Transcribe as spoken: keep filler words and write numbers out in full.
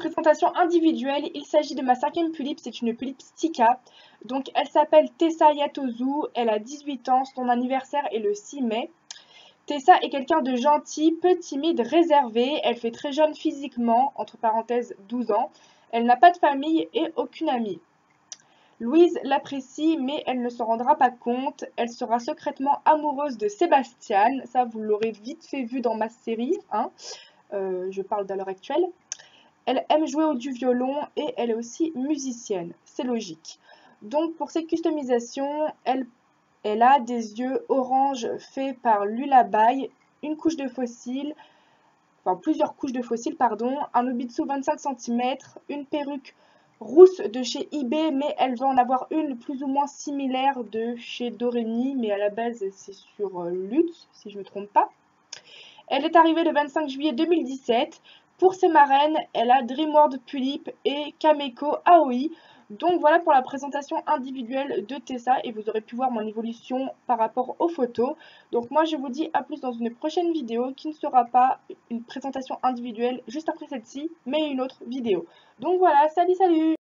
présentation individuelle, il s'agit de ma cinquième Pulippe, c'est une Pulippe Stika. Donc elle s'appelle Tessa Yatozu, elle a dix-huit ans, son anniversaire est le six mai. Tessa est quelqu'un de gentil, peu timide, réservé, elle fait très jeune physiquement, entre parenthèses douze ans. Elle n'a pas de famille et aucune amie. Louise l'apprécie, mais elle ne s'en rendra pas compte. Elle sera secrètement amoureuse de Sébastien, ça vous l'aurez vite fait vu dans ma série, hein. Euh, je parle d'à l'heure actuelle. Elle aime jouer au du violon et elle est aussi musicienne, c'est logique. Donc pour cette customisation, elle, elle a des yeux orange faits par Lullaby, une couche de fossiles, enfin plusieurs couches de fossiles, pardon, un Nobitsu vingt-cinq centimètres, une perruque rousse de chez eBay, mais elle va en avoir une plus ou moins similaire de chez Doremi, mais à la base c'est sur euh, Lutz, si je ne me trompe pas. Elle est arrivée le vingt-cinq juillet deux mille dix-sept. Pour ses marraines, elle a Dreamworld Pulippe et Kameko Aoi. Donc voilà pour la présentation individuelle de Tessa et vous aurez pu voir mon évolution par rapport aux photos. Donc moi je vous dis à plus dans une prochaine vidéo qui ne sera pas une présentation individuelle juste après celle-ci, mais une autre vidéo. Donc voilà, salut salut!